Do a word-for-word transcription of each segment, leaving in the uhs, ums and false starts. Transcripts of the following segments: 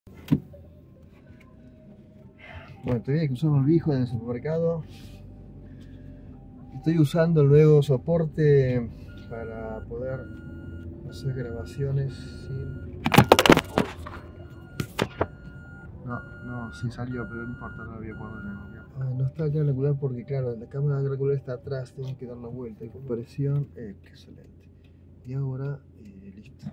Bueno, todavía que usamos el barbijo en el supermercado. Estoy usando el nuevo soporte para poder hacer grabaciones sin... No, no, sí salió, pero no importa, no lo voy a poner de nuevo. Ah, no está acá el auricular porque, claro, la cámara del auricular está atrás, tengo que dar la vuelta. Y compresión, eh, excelente. Y ahora, eh, listo.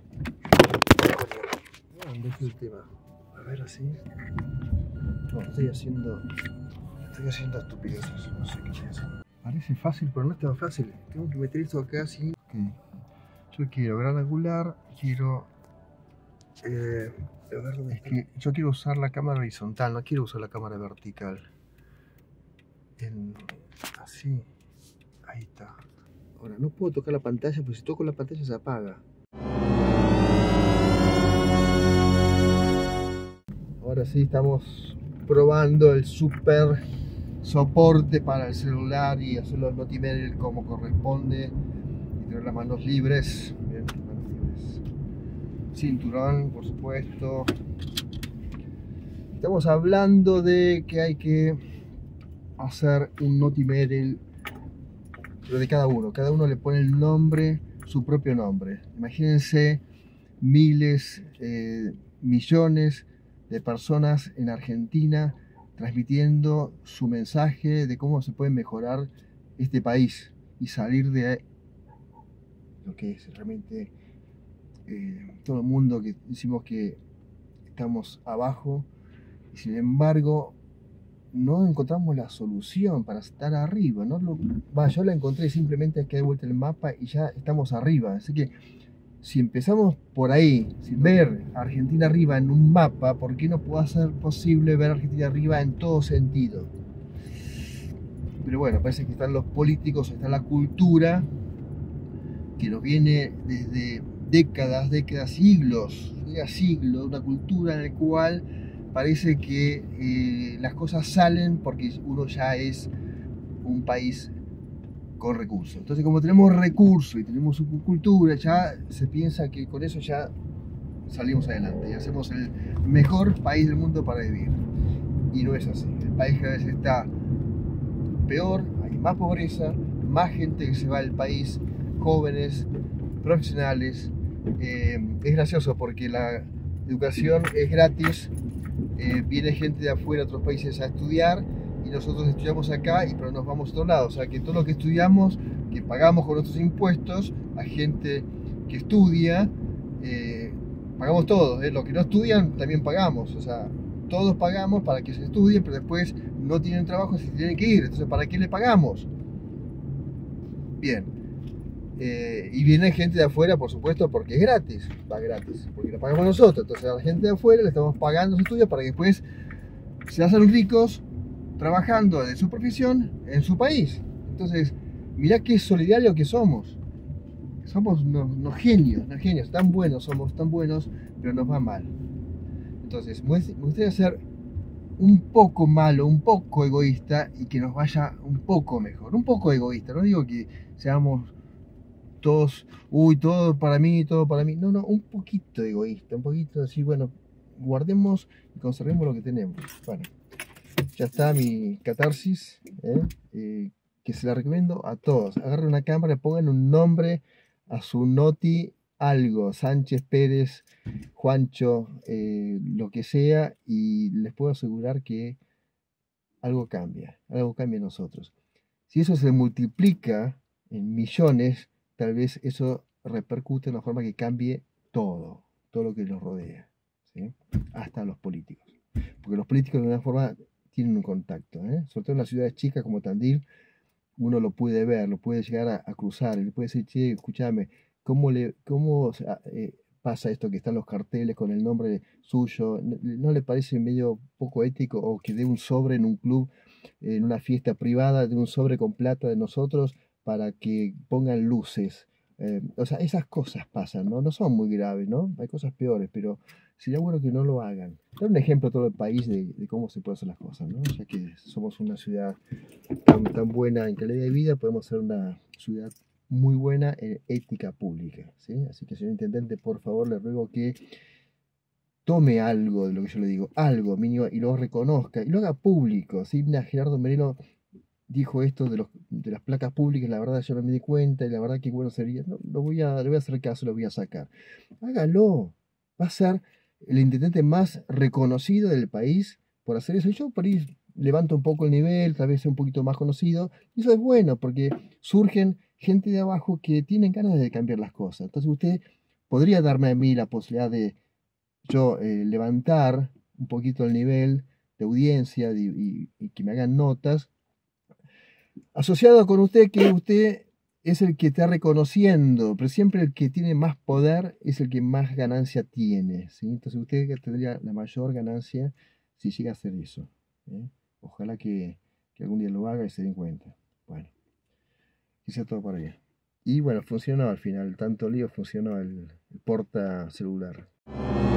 ¿Dónde es el tema? A ver, así. No, estoy haciendo. Estoy haciendo estupideces, no sé qué estoy haciendo. Parece fácil, pero no es tan fácil. Tengo que meter esto acá así. Okay. Yo quiero gran angular, quiero. Eh, a ver dónde es que yo quiero usar la cámara horizontal, no quiero usar la cámara vertical. En, así. Ahí está. Ahora, no puedo tocar la pantalla, porque si toco la pantalla se apaga. Ahora sí estamos probando el super soporte para el celular y hacer los multimedia como corresponde y tener las manos libres. Bien, manos libres. Cinturón, por supuesto. Estamos hablando de que hay que hacer un multimedia, pero de cada uno. Cada uno le pone el nombre, su propio nombre. Imagínense miles, eh, millones de personas en Argentina transmitiendo su mensaje de cómo se puede mejorar este país y salir de lo que es realmente eh, todo el mundo que decimos que estamos abajo y sin embargo no encontramos la solución para estar arriba, ¿no? Lo, va, yo la encontré, simplemente hay que dar vuelta el mapa y ya estamos arriba, así que si empezamos por ahí, sin ver a Argentina arriba en un mapa, ¿por qué no puede ser posible ver a Argentina arriba en todo sentido? Pero bueno, parece que están los políticos, está la cultura, que nos viene desde décadas, décadas, siglos, siglos, una cultura en la cual parece que eh, las cosas salen porque uno ya es un país con recursos. Entonces, como tenemos recursos y tenemos su cultura, ya se piensa que con eso ya salimos adelante y hacemos el mejor país del mundo para vivir. Y no es así. El país cada vez está peor, hay más pobreza, más gente que se va del país, jóvenes, profesionales. Eh, es gracioso porque la educación es gratis, eh, viene gente de afuera, de otros países a estudiar, y nosotros estudiamos acá y pero nos vamos a otro lado. O sea que todo lo que estudiamos, que pagamos con nuestros impuestos a gente que estudia, eh, pagamos todos, ¿eh? Los que no estudian también pagamos, o sea, todos pagamos para que se estudien, pero después no tienen trabajo y se tienen que ir. Entonces, ¿para qué le pagamos? Bien. Eh, y viene gente de afuera, por supuesto, porque es gratis, va gratis, porque lo pagamos nosotros. Entonces a la gente de afuera le estamos pagando sus estudios para que después se hacen ricos trabajando de su profesión en su país. Entonces, mirá qué solidario que somos. Somos unos, unos genios, unos genios, tan buenos, somos tan buenos, pero nos va mal. Entonces, me gustaría ser un poco malo, un poco egoísta y que nos vaya un poco mejor. Un poco egoísta, no digo que seamos todos, uy, todo para mí, todo para mí. No, no, un poquito egoísta, un poquito así, bueno, guardemos y conservemos lo que tenemos. Bueno, ya está mi catarsis, ¿eh? Eh, que se la recomiendo a todos. Agarren una cámara, pongan un nombre a su noti, algo, Sánchez, Pérez, Juancho, eh, lo que sea, y les puedo asegurar que algo cambia, algo cambia en nosotros. Si eso se multiplica en millones, tal vez eso repercute de una forma que cambie todo, todo lo que nos rodea, ¿sí? Hasta los políticos. Porque los políticos de alguna forma tienen un contacto, ¿eh? Sobre todo en las ciudades chicas como Tandil, uno lo puede ver, lo puede llegar a, a cruzar, y le puede decir, che, escúchame, ¿cómo, le, cómo o sea, eh, pasa esto que están los carteles con el nombre suyo? ¿No, no le parece medio poco ético o que dé un sobre en un club, en una fiesta privada, de un sobre con plata de nosotros para que pongan luces? Eh, o sea, esas cosas pasan, ¿no? No son muy graves, ¿no? Hay cosas peores, pero sería bueno que no lo hagan. Dar un ejemplo a todo el país de, de cómo se pueden hacer las cosas, ¿no? Ya que somos una ciudad tan, tan buena en calidad de vida, podemos ser una ciudad muy buena en ética pública, ¿sí? Así que, señor intendente, por favor, le ruego que tome algo de lo que yo le digo, algo mínimo, y lo reconozca, y lo haga público. ¿Sí? Mira, Gerardo Merelo dijo esto de, los, de las placas públicas, la verdad yo no me di cuenta, y la verdad que bueno sería, no, lo voy a, le voy a hacer caso, lo voy a sacar. Hágalo, va a ser el intendente más reconocido del país por hacer eso. Y yo por ahí levanto un poco el nivel, tal vez sea un poquito más conocido, y eso es bueno, porque surgen gente de abajo que tienen ganas de cambiar las cosas. Entonces usted podría darme a mí la posibilidad de yo eh, levantar un poquito el nivel de audiencia y, y- y que me hagan notas, asociado con usted, que usted es el que está reconociendo, pero siempre el que tiene más poder es el que más ganancia tiene, ¿sí? Entonces usted tendría la mayor ganancia si llega a hacer eso, ¿eh? Ojalá que, que algún día lo haga y se den cuenta. Bueno, hice todo para allá. Y bueno, funcionó al final, tanto lío funcionó el, el porta celular.